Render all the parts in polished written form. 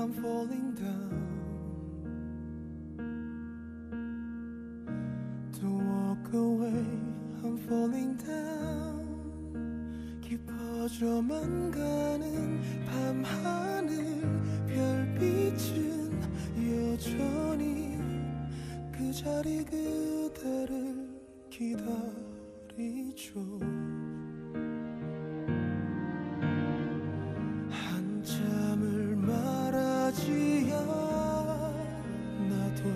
I'm falling down. Don't walk away, I'm falling down. 깊어져만 가는 밤하늘 별빛은 여전히 그 자리 그대를 기다리죠. 한참을 말하지 않아도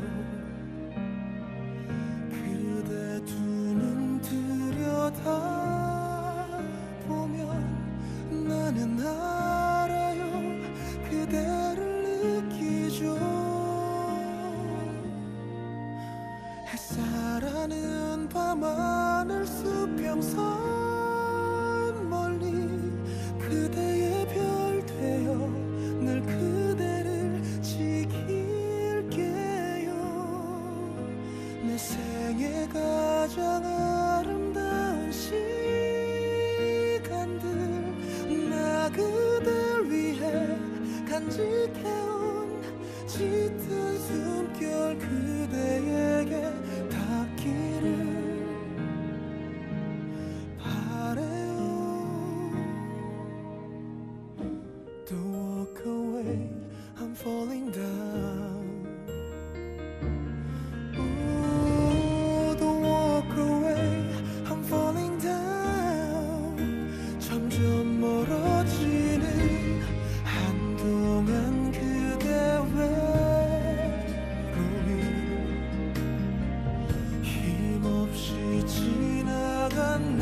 그대 두 눈 들여다보면 나는 알아요. 그대를 느끼죠. 햇살하는 밤하늘 수평선 멀리 그대의 별 되어 늘 그대를 지킬게요. 내 생애 가장 아름다운 시간들 나 그댈 위해 간직해온 짙은 숨결 그대에게 닿기를 바래요. Don't walk away, I'm falling down. Ooh, don't walk away, I'm falling down. 점점 멀어지는 한동안 그대 외로움 힘없이 지나간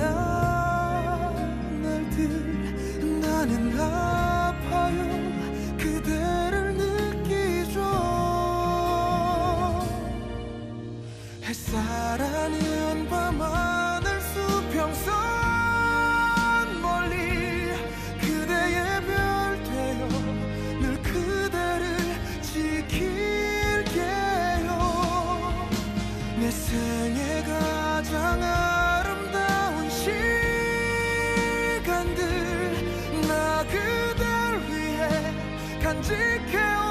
날들 나는 아파요. 그대를 느끼죠. 햇살하는 밤하늘 수평선 멀리 그대의 별 되어 늘 그대를 지킬게요. 내 생애 가장 아름다운 시간들 나 그댈 위해 간직해온